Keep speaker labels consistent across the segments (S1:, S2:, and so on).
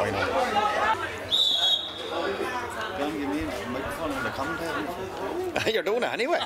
S1: final. Don't give me a microphone and a commentator. You're doing it anyway.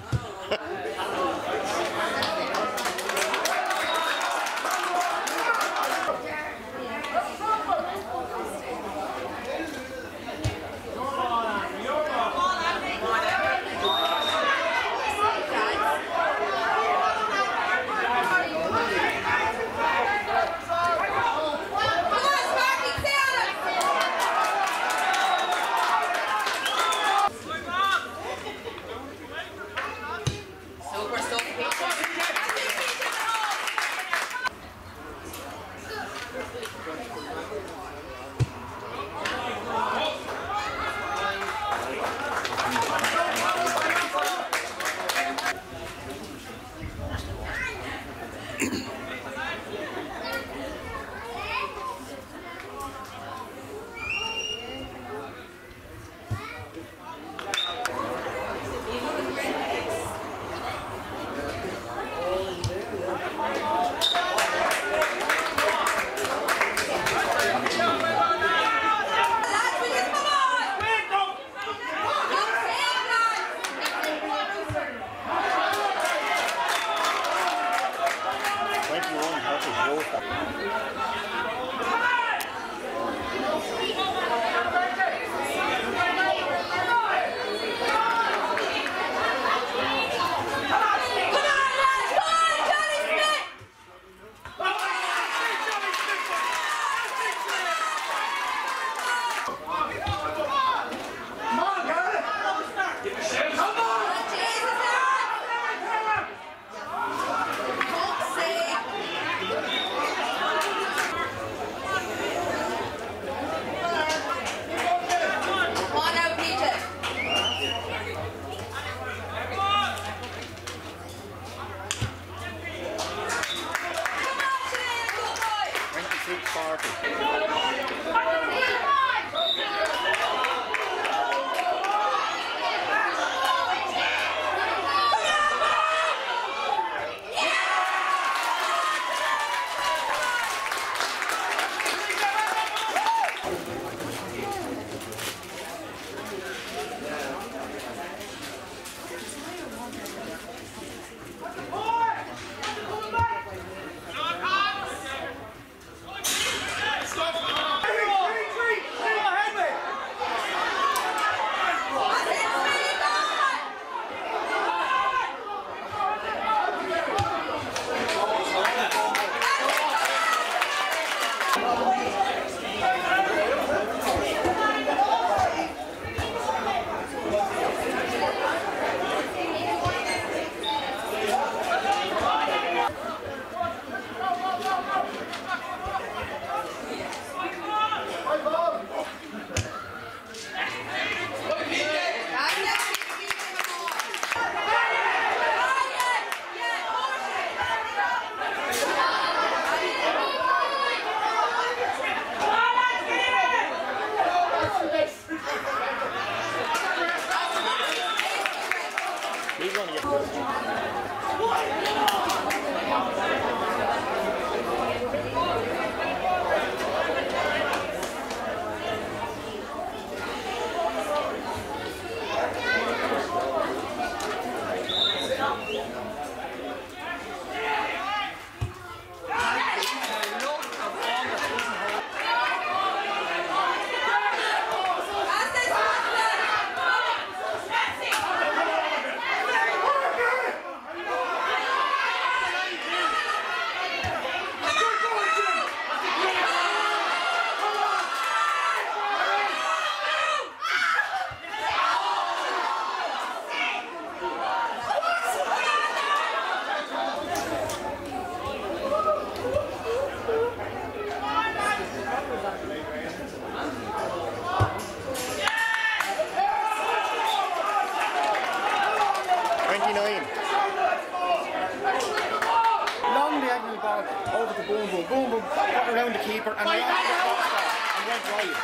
S2: Around the keeper and around the goalkeeper and went wide.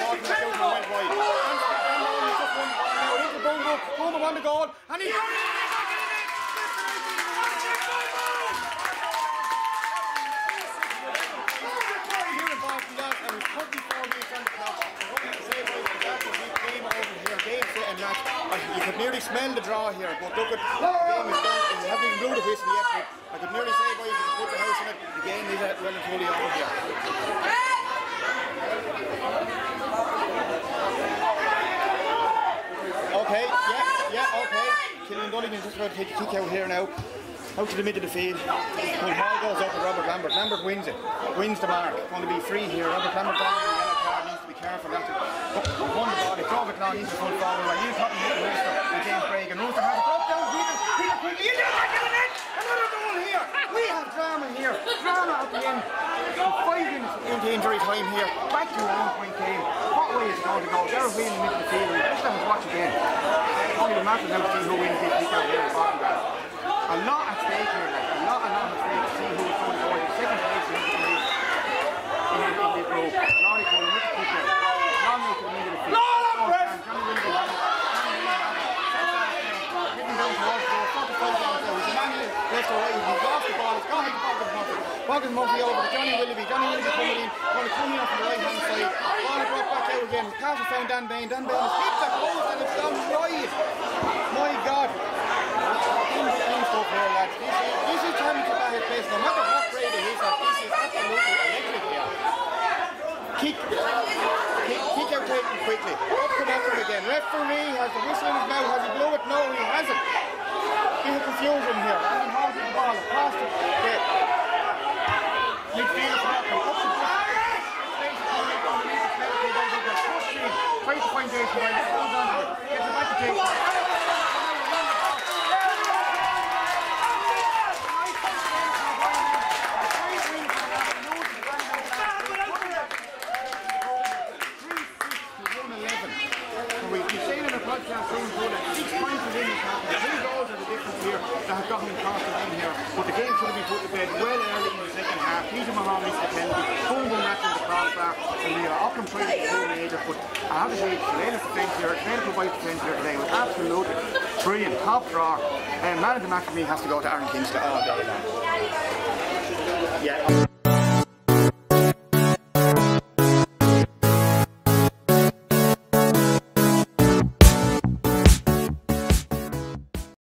S2: Boom on the goal and he and 34 exciting match. You could nearly smell the draw here, but look at the game is done. We haven't even blew the whistle yet, but I could nearly say, boys, if you put the house in it, the game is well and truly over here. Okay, okay. Killian Dulligan just about to take a kick out here now. Out to the middle of the field. When Hall goes up to Robert Lambert. Lambert wins it. Wins the mark. Going to be free here. Robert Lambert down in the yellow card. Needs to be careful not to won the ball. It's over now. He's the full forward. Right. He's cutting hit Rooster and James Craig. And Rooster has a broke down. Peter quickly. He's back in the net. Another goal here. We have drama here. Drama at the end. 5 minutes into injury time here. Back to your own point game. What way is it going to go? They're in the middle of the field. Let's have a watch again. Only the matter now to see who wins this kick out here. A lot at stake here, like, a lot at stake to see who is going to go in second place in this row. Laurie Cullen with the kick out. Long out to the middle of the field. Johnny Willoughby hitting down towards the goal. 45 down there. He's a man left or right. He's lost the ball. It's gone into Boggins Murphy. Boggins Murphy over to Johnny Willoughby. Johnny Willoughby coming in. Going to come in from the right hand side. Ball is brought back out again. Pass is found Dan Bain. Dan Bain has hit that post and it's down wide. My God. Here, lads. This is turning to back place. No matter what grade it is, this is absolutely electric here. Kick out Clayton quickly. Up to Aughrim again. Referee has the whistle in his mouth. Has he blew it? No, he hasn't. There's a confusion here. And he holds the ball across the midfield for Aughrim. Up to try to find Jason Ryan. Goes on to it. Gets it back to Jason. That has got him across the line here, but the game should have been put to bed well early in the second half. Peter Mahoney missed the penalty, boom match in the crossbar, and the Aughrim tried to pull later, but I have to say, Shillelagh's defence here, Shillelagh-Coolboy's defence here today was absolutely brilliant, top draw. Man of the match for me has to go to Aaron Kingston all day long. Yeah.